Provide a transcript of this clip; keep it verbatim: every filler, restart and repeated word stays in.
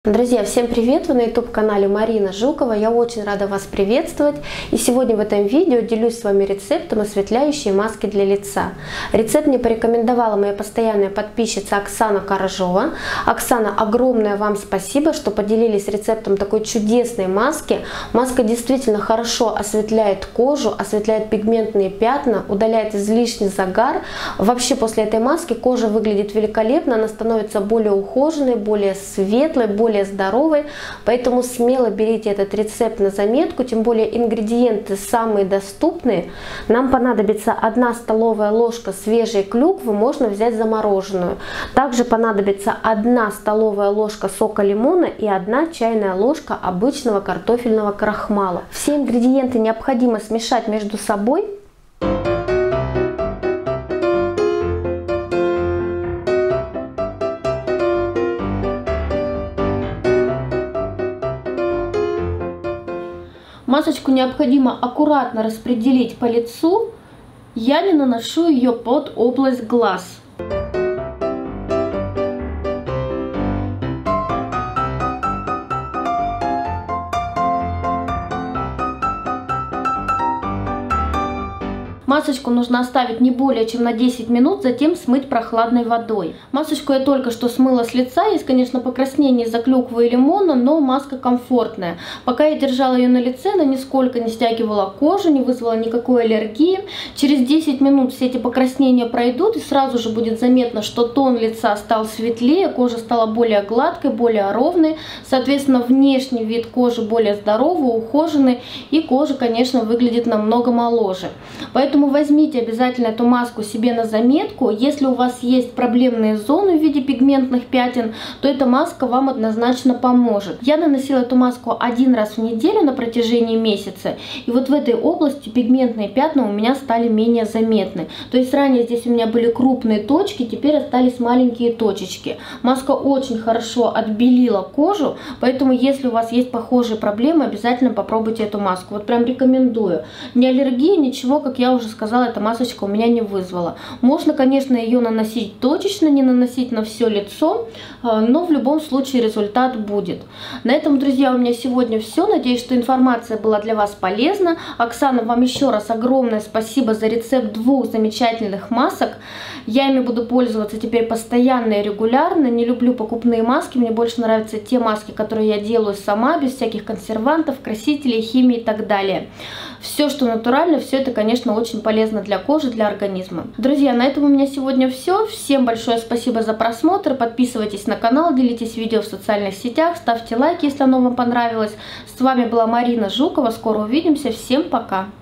Друзья, всем привет! Вы на YouTube-канале Марина Жукова. Я очень рада вас приветствовать. И сегодня в этом видео делюсь с вами рецептом осветляющей маски для лица. Рецепт мне порекомендовала моя постоянная подписчица Оксана Корожова. Оксана, огромное вам спасибо, что поделились рецептом такой чудесной маски. Маска действительно хорошо осветляет кожу, осветляет пигментные пятна, удаляет излишний загар. Вообще после этой маски кожа выглядит великолепно, она становится более ухоженной, более светлой, более более здоровой, поэтому смело берите этот рецепт на заметку, тем более ингредиенты самые доступные. Нам понадобится одна столовая ложка свежей клюквы, можно взять замороженную. Также понадобится одна столовая ложка сока лимона и одна чайная ложка обычного картофельного крахмала. Все ингредиенты необходимо смешать между собой. Масочку необходимо аккуратно распределить по лицу. Я не наношу ее под область глаз. Масочку нужно оставить не более чем на десять минут, затем смыть прохладной водой. Масочку я только что смыла с лица. Есть, конечно, покраснение из-за клюквы и лимона, но маска комфортная. Пока я держала ее на лице, она нисколько не стягивала кожу, не вызвала никакой аллергии. Через десять минут все эти покраснения пройдут, и сразу же будет заметно, что тон лица стал светлее, кожа стала более гладкой, более ровной. Соответственно, внешний вид кожи более здоровый, ухоженный, и кожа, конечно, выглядит намного моложе. Поэтому возьмите обязательно эту маску себе на заметку. Если у вас есть проблемные зоны в виде пигментных пятен, то эта маска вам однозначно поможет. Я наносила эту маску один раз в неделю на протяжении месяца, и вот в этой области пигментные пятна у меня стали менее заметны. То есть ранее здесь у меня были крупные точки, теперь остались маленькие точечки. Маска очень хорошо отбелила кожу, поэтому если у вас есть похожие проблемы, обязательно попробуйте эту маску. Вот прям рекомендую. Ни аллергии, ничего, как я уже сказала, эта масочка у меня не вызвала. Можно, конечно, ее наносить точечно, не наносить на все лицо, но в любом случае результат будет. На этом, друзья, у меня сегодня все. Надеюсь, что информация была для вас полезна. Оксана, вам еще раз огромное спасибо за рецепт двух замечательных масок. Я ими буду пользоваться теперь постоянно и регулярно. Не люблю покупные маски, мне больше нравятся те маски, которые я делаю сама, без всяких консервантов, красителей, химии и так далее. Все, что натурально, все это, конечно, очень полезно для кожи, для организма. Друзья, на этом у меня сегодня все. Всем большое спасибо за просмотр. Подписывайтесь на канал, делитесь видео в социальных сетях, ставьте лайки, если оно вам понравилось. С вами была Марина Жукова. Скоро увидимся. Всем пока!